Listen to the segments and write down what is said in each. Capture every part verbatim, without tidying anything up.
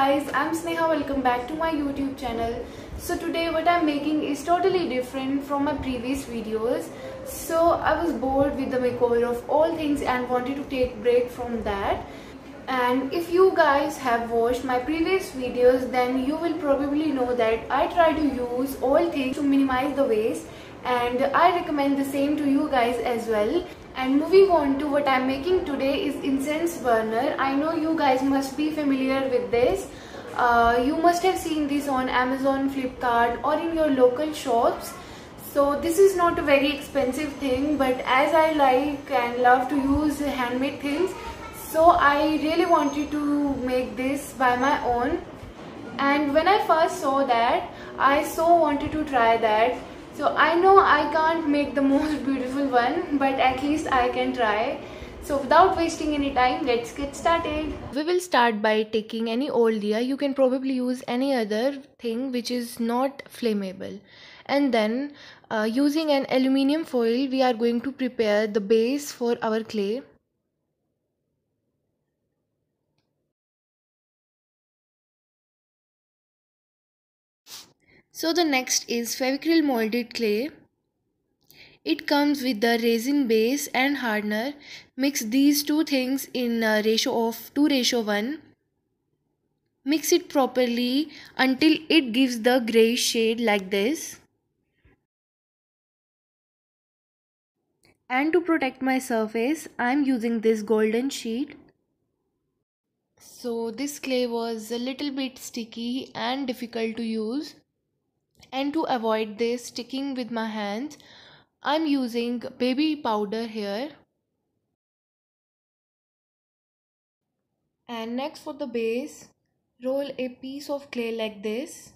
guys, I'm Sneha. Welcome back to my YouTube channel. So today what I'm making is totally different from my previous videos. So I was bored with the makeover of all things and wanted to take a break from that. And if you guys have watched my previous videos, then you will probably know that I try to use all things to minimize the waste, and I recommend the same to you guys as well. And moving on to what I'm making today is incense burner. I know you guys must be familiar with this. Uh, you must have seen this on Amazon, Flipkart or in your local shops. So this is not a very expensive thing, but as I like and love to use handmade things, so I really wanted to make this by my own. And when I first saw that, I so wanted to try that. So I know I can't make the most beautiful one, but at least I can try. So without wasting any time, let's get started. We will start by taking any old diya. You can probably use any other thing which is not flammable. And then uh, using an aluminium foil, we are going to prepare the base for our clay. So the next is Fevicryl molded clay. It comes with the resin base and hardener. Mix these two things in a ratio of two ratio one. Mix it properly until it gives the greyish shade like this. And to protect my surface, I am using this golden sheet. So this clay was a little bit sticky and difficult to use. And to avoid this sticking with my hands, I'm using baby powder here. And next for the base, roll a piece of clay like this.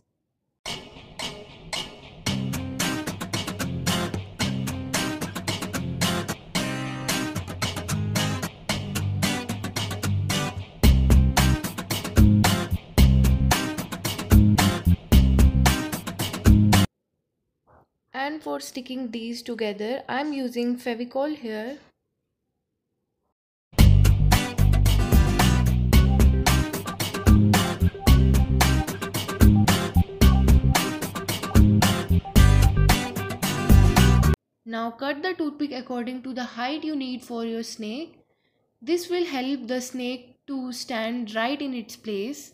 And for sticking these together, I'm using Fevicol here. Now cut the toothpick according to the height you need for your snake. This will help the snake to stand right in its place.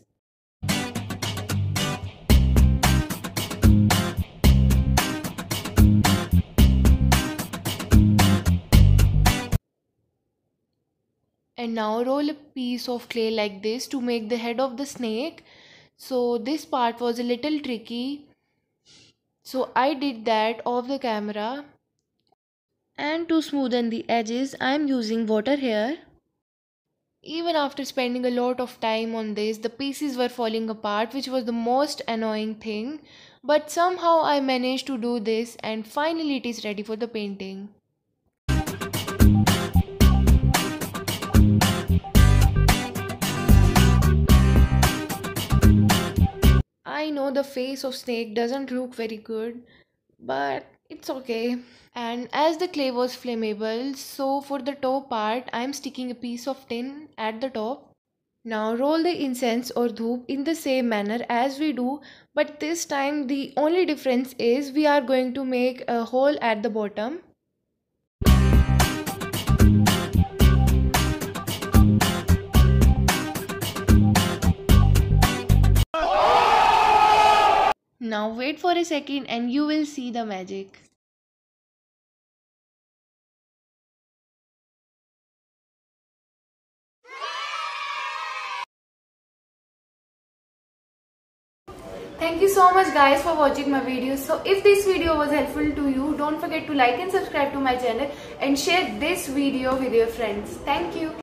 And now roll a piece of clay like this to make the head of the snake. So this part was a little tricky. So I did that off the camera. And to smoothen the edges, I am using water here. Even after spending a lot of time on this, the pieces were falling apart, which was the most annoying thing. But somehow I managed to do this, and finally it is ready for the painting. I know the face of snake doesn't look very good, but it's okay. And as the clay was flammable, so for the top part, I am sticking a piece of tin at the top. Now roll the incense or dhoop in the same manner as we do, but this time the only difference is we are going to make a hole at the bottom. Now wait for a second and you will see the magic. Thank you so much guys for watching my video. So if this video was helpful to you, don't forget to like and subscribe to my channel and share this video with your friends. Thank you.